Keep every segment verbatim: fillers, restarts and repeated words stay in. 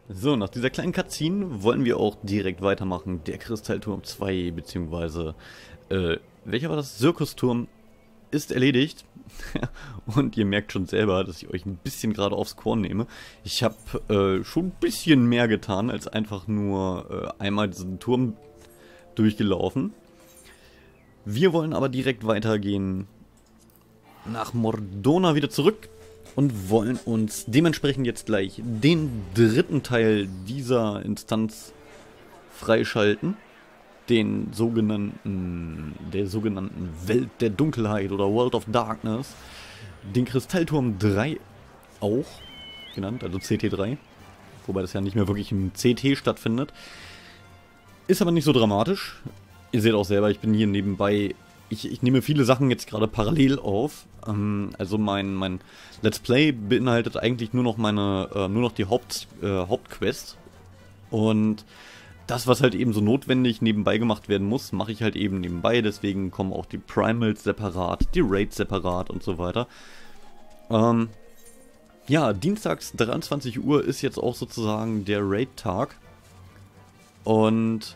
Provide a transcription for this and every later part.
So, nach dieser kleinen Cutscene wollen wir auch direkt weitermachen. Der Kristallturm zwei, beziehungsweise, äh, welcher war das? Zirkusturm ist erledigt. Und ihr merkt schon selber, dass ich euch ein bisschen gerade aufs Korn nehme. Ich habe äh, schon ein bisschen mehr getan, als einfach nur äh, einmal diesen Turm durchgelaufen. Wir wollen aber direkt weitergehen nach Mordona wieder zurück und wollen uns dementsprechend jetzt gleich den dritten Teil dieser Instanz freischalten. Den sogenannten, der sogenannten Welt der Dunkelheit oder World of Darkness. Den Kristallturm drei auch genannt, also C T drei. Wobei das ja nicht mehr wirklich im C T stattfindet. Ist aber nicht so dramatisch. Ihr seht auch selber, ich bin hier nebenbei. Ich, ich nehme viele Sachen jetzt gerade parallel auf. Ähm, also mein, mein Let's Play beinhaltet eigentlich nur noch meine, äh, nur noch die Haupt, äh, Hauptquest. Und das, was halt eben so notwendig nebenbei gemacht werden muss, mache ich halt eben nebenbei. Deswegen kommen auch die Primals separat, die Raids separat und so weiter. Ähm, ja, dienstags dreiundzwanzig Uhr ist jetzt auch sozusagen der Raid-Tag. Und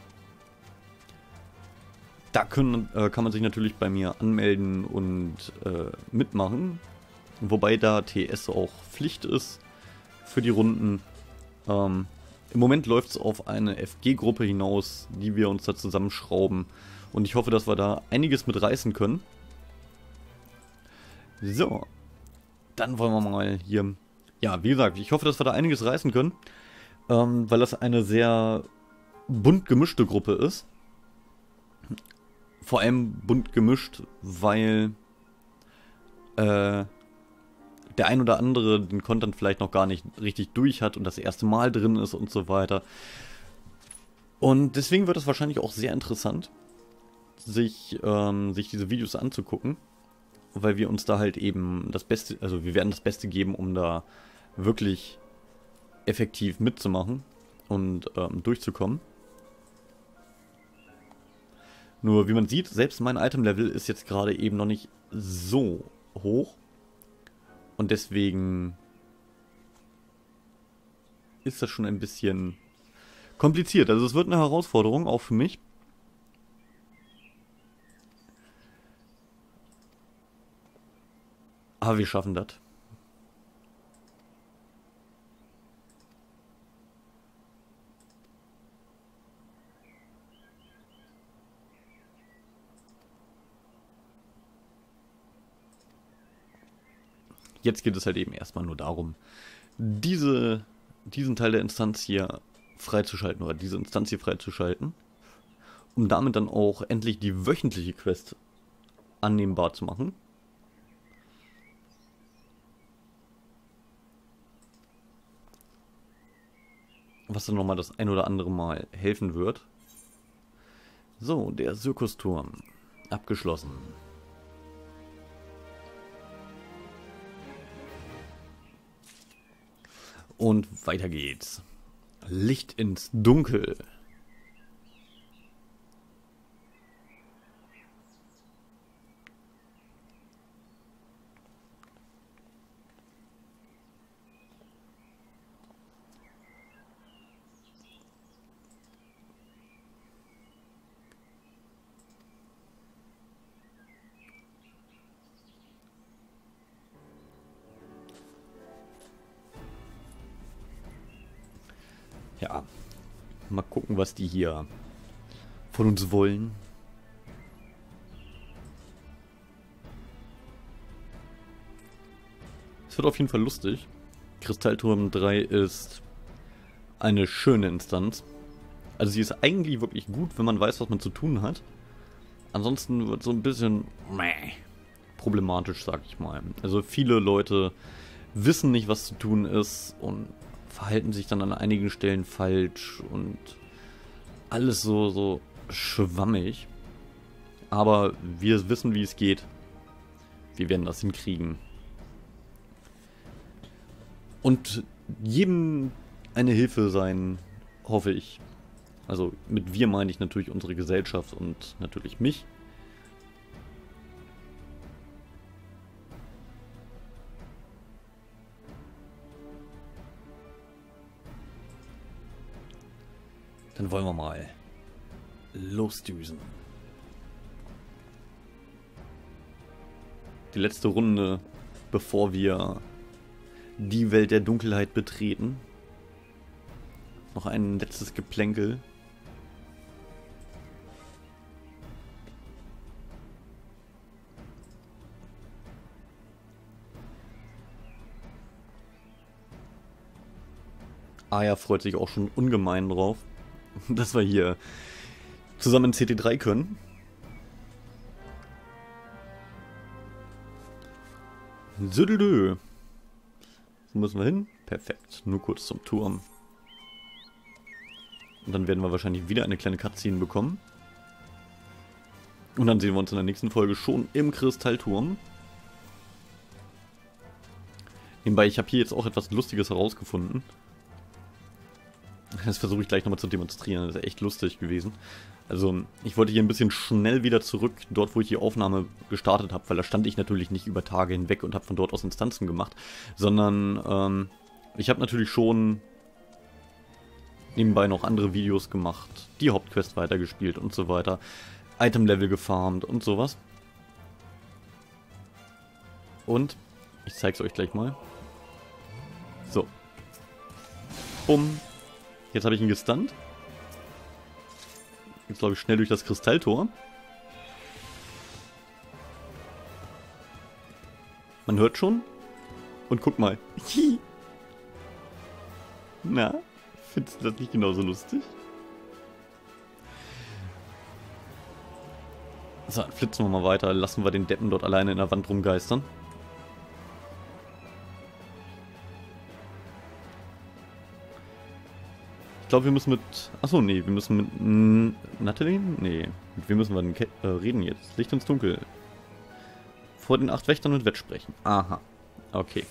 da können, äh, kann man sich natürlich bei mir anmelden und äh, mitmachen. Wobei da T S auch Pflicht ist für die Runden. Ähm, Im Moment läuft es auf eine F G-Gruppe hinaus, die wir uns da zusammenschrauben. Und ich hoffe, dass wir da einiges mit reißen können. So, dann wollen wir mal hier... Ja, wie gesagt, ich hoffe, dass wir da einiges reißen können. Ähm, weil das eine sehr bunt gemischte Gruppe ist. Vor allem bunt gemischt, weil äh, der ein oder andere den Content vielleicht noch gar nicht richtig durch hat und das erste Mal drin ist und so weiter. Und deswegen wird es wahrscheinlich auch sehr interessant, sich, ähm, sich diese Videos anzugucken, weil wir uns da halt eben das Beste, also wir werden das Beste geben, um da wirklich effektiv mitzumachen und ähm, durchzukommen. Nur wie man sieht, selbst mein Item-Level ist jetzt gerade eben noch nicht so hoch. Und deswegen ist das schon ein bisschen kompliziert. Also es wird eine Herausforderung, auch für mich. Aber wir schaffen das. Jetzt geht es halt eben erstmal nur darum, diese, diesen Teil der Instanz hier freizuschalten oder diese Instanz hier freizuschalten, um damit dann auch endlich die wöchentliche Quest annehmbar zu machen. Was dann nochmal das ein oder andere Mal helfen wird. So, der Zirkusturm. Abgeschlossen. Und weiter geht's. Licht ins Dunkel. Ja, mal gucken, was die hier von uns wollen. Es wird auf jeden Fall lustig. Kristallturm drei ist eine schöne Instanz. Also sie ist eigentlich wirklich gut, wenn man weiß, was man zu tun hat. Ansonsten wird so ein bisschen meh, problematisch, sag ich mal. Also viele Leute wissen nicht, was zu tun ist und verhalten sich dann an einigen Stellen falsch und alles so, so schwammig. Aber wir wissen, wie es geht. Wir werden das hinkriegen. Und jedem eine Hilfe sein, hoffe ich. Also mit wir meine ich natürlich unsere Gesellschaft und natürlich mich. Dann wollen wir mal losdüsen. Die letzte Runde, bevor wir die Welt der Dunkelheit betreten. Noch ein letztes Geplänkel. Aya freut sich auch schon ungemein drauf, dass wir hier zusammen in C T drei können. Südelö. Wo müssen wir hin? Perfekt. Nur kurz zum Turm. Und dann werden wir wahrscheinlich wieder eine kleine Cutscene bekommen. Und dann sehen wir uns in der nächsten Folge schon im Kristallturm. Nebenbei, ich habe hier jetzt auch etwas Lustiges herausgefunden. Das versuche ich gleich nochmal zu demonstrieren. Das ist echt lustig gewesen. Also, ich wollte hier ein bisschen schnell wieder zurück, dort wo ich die Aufnahme gestartet habe, weil da stand ich natürlich nicht über Tage hinweg und habe von dort aus Instanzen gemacht, sondern ähm, ich habe natürlich schon nebenbei noch andere Videos gemacht, die Hauptquest weitergespielt und so weiter, Item-Level gefarmt und sowas. Und ich zeige es euch gleich mal. So. Bumm. Jetzt habe ich ihn gestunt. Jetzt glaube ich schnell durch das Kristalltor. Man hört schon. Und guck mal. Na, findest du das nicht genauso lustig? So, dann flitzen wir mal weiter. Lassen wir den Deppen dort alleine in der Wand rumgeistern. Ich glaube, wir müssen mit... Achso, nee, wir müssen mit... N Natalie? Nee. Mit wem müssen wir denn äh, reden jetzt? Licht ins Dunkel. Vor den acht Wächtern und Wettsprechen. Aha. Okay.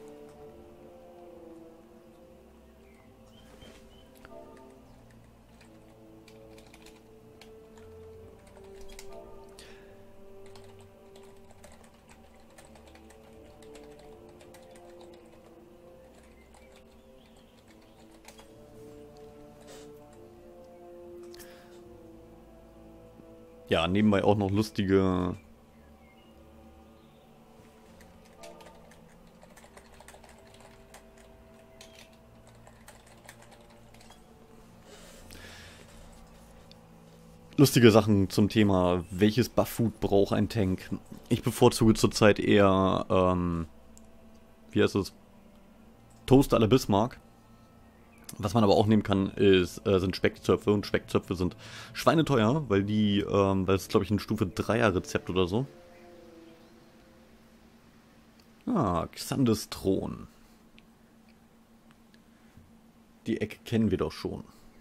Ja, nebenbei auch noch lustige... Lustige Sachen zum Thema, welches Buff-Food braucht ein Tank. Ich bevorzuge zurzeit eher, ähm, wie heißt es? Toast à la Bismarck. Was man aber auch nehmen kann, ist, äh, sind Speckzöpfe. Und Speckzöpfe sind schweineteuer, weil die, ähm, weil es glaube ich ein Stufe dreier Rezept oder so. Ah, Xandes Thron. Die Ecke kennen wir doch schon.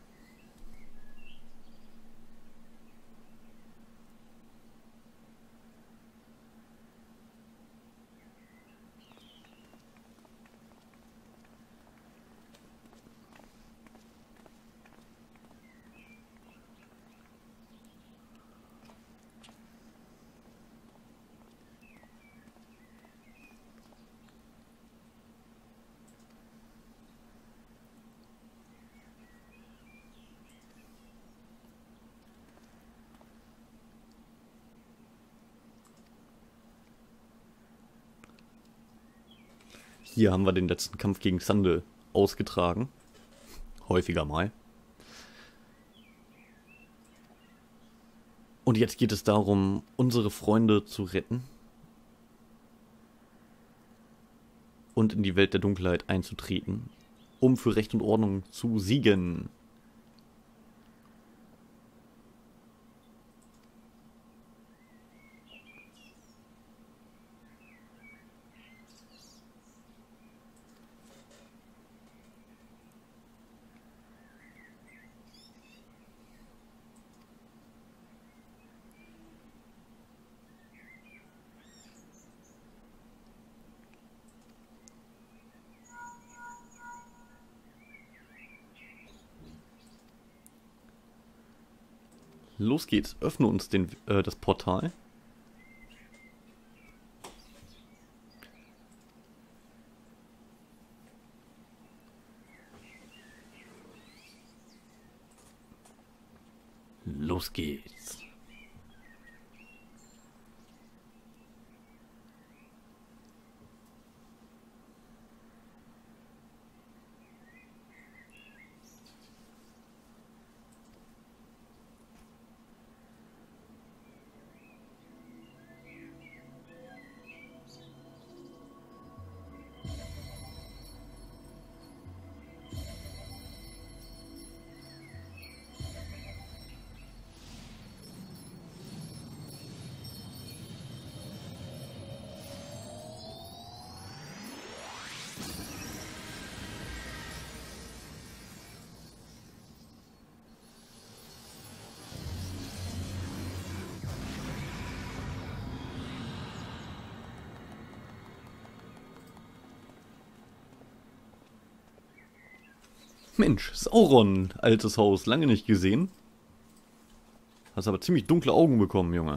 Hier haben wir den letzten Kampf gegen Xande ausgetragen. Häufiger mal. Und jetzt geht es darum, unsere Freunde zu retten. Und in die Welt der Dunkelheit einzutreten. Um für Recht und Ordnung zu siegen. Los geht's, öffne uns den, äh, das Portal. Los geht's. Mensch, Sauron, altes Haus, lange nicht gesehen. Hast aber ziemlich dunkle Augen bekommen, Junge.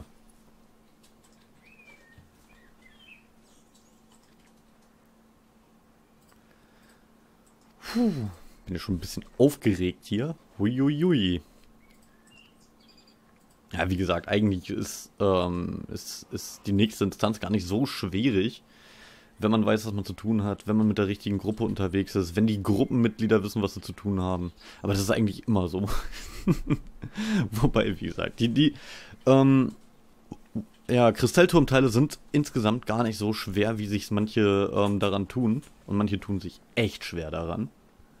Puh, bin ja schon ein bisschen aufgeregt hier. Huiuiui. Ja, wie gesagt, eigentlich ist, ähm, ist, ist die nächste Instanz gar nicht so schwierig, wenn man weiß, was man zu tun hat, wenn man mit der richtigen Gruppe unterwegs ist, wenn die Gruppenmitglieder wissen, was sie zu tun haben. Aber das ist eigentlich immer so. Wobei, wie gesagt, die, die, ähm, ja, Kristallturmteile sind insgesamt gar nicht so schwer, wie sich manche ähm, daran tun. Und manche tun sich echt schwer daran.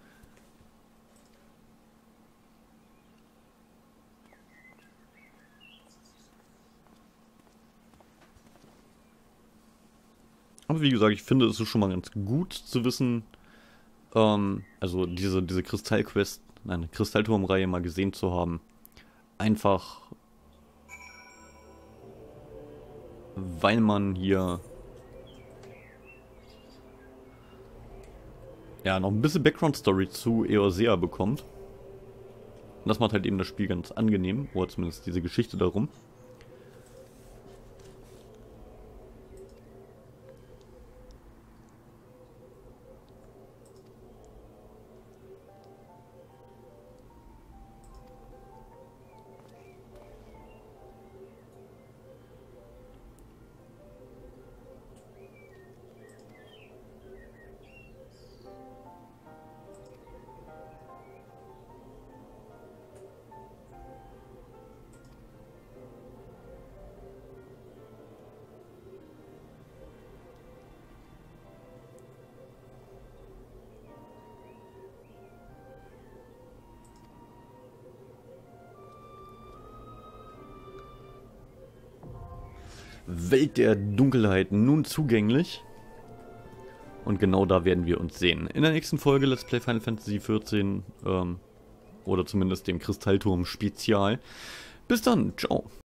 Aber wie gesagt, ich finde, es ist schon mal ganz gut zu wissen, ähm, also diese, diese Kristallquest, nein, Kristallturmreihe mal gesehen zu haben. Einfach, weil man hier ja noch ein bisschen Background-Story zu Eorzea bekommt. Und das macht halt eben das Spiel ganz angenehm, oder zumindest diese Geschichte darum. Welt der Dunkelheit nun zugänglich. Und genau da werden wir uns sehen. In der nächsten Folge Let's Play Final Fantasy vierzehn. Ähm, oder zumindest dem Kristallturm Spezial. Bis dann, ciao.